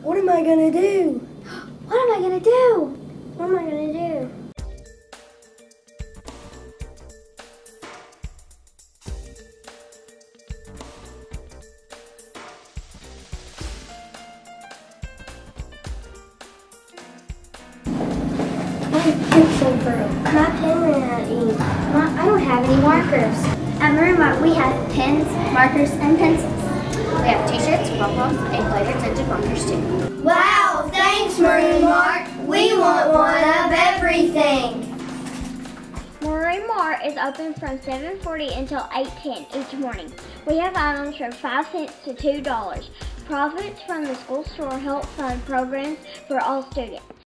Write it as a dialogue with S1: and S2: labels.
S1: What am I gonna do?
S2: What am I gonna do? What am I gonna do? My pen ran out of ink. I don't have any markers. At Maroon Mart, we have pens, markers, and pencils. We have t-shirts, pom-poms, and flavored scented markers too.
S3: Wow, thanks Maroon Mart. We want one of everything.
S2: Maroon Mart is open from 7:40 until 8:10 each morning. We have items from 5 cents to $2. Profits from the school store help fund programs for all students.